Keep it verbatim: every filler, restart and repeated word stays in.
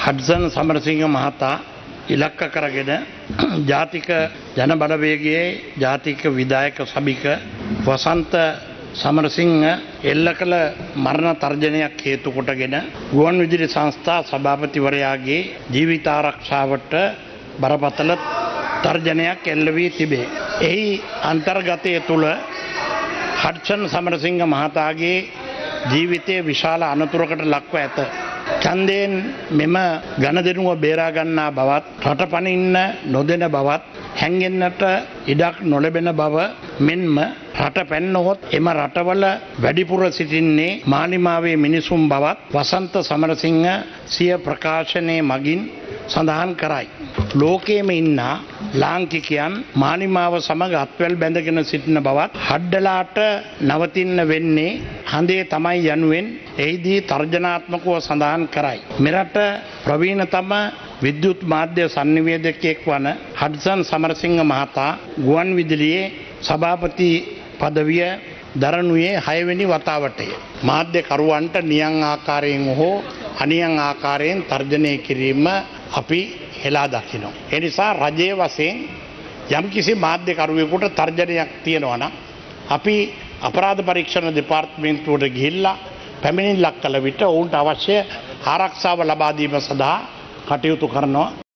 Hudson Samarasinghe මහතා ඉලක්ක කරගෙන ජාතික ජන බලවේගයේ ජාතික විධායක සභික වසන්ත සමරසිංහ එල්ල කළ මරණ තර්ජනයක් හේතු කොටගෙන ගුවන්විදුලි සංස්ථා සභාපතිවරයාගේ ජීවිත ආරක්ෂාවට බරපතල තර්ජනයක් එල්ල වී තිබේ. එහි අන්තර්ගතය තුල හඩ්සන් සමරසිංහ මහතාගේ ජීවිතයේ විශාල අනතුරකට ලක්ව ඇත. ඡන්දයෙන් මෙම ගණදෙනුව බේරා ගන්නා බවත් රට පනින්න නොදෙන බවත් හැංගෙන්නට ඉඩක් නොලැබෙන බව මෙන්ම රට පැන්නහොත් එම රටවල වැඩිපුර සිටින්නේ මාලිමාවේ මිනිසුන් බවත් වසන්ත සමරසිංහ සිය ප්‍රකාශනයේ මගින් සඳහන් කරයි. ලෝකයේම ඉන්න ලාංකිකයන් මාලිමාව සමග අත්වැල් බැඳගෙන සිටින බවත් හඩ්ඩලාට නවතින්න වෙන්නේ හඳේ තමයි යනුවෙන් එහිදී තර්ජනාත්මකව සඳහන් කරයි. මෙරට ප්‍රවීණතම විද්‍යුත් මාධ්‍ය සංනිවේදකයෙක් වන හඩ්සන් සමරසිංහ මහතා ගුවන් විදුලියේ සභාපති පදවිය දරනුයේ හයවෙනි වතාවටය. මාධ්‍යකරුවන්ට නියං ආකාරයෙන් හෝ අනියං ආකාරයෙන් තර්ජනය කිරීම අපි හෙලා දකිනවා. ඒ නිසා රජයේ වශයෙන් යම්කිසි මාධ්‍යකරුවෙකුට තර්ජනයක් තියෙනවා නම් අපි අපරාධ පරීක්ෂණ දෙපාර්තමේන්තුවට ගිහිල්ලා පැමිණිල්ලක් කළ විට ඔවුන්ට අවශ්‍ය ආරක්ෂාව ලබා දීම සඳහා කටයුතු කරනවා.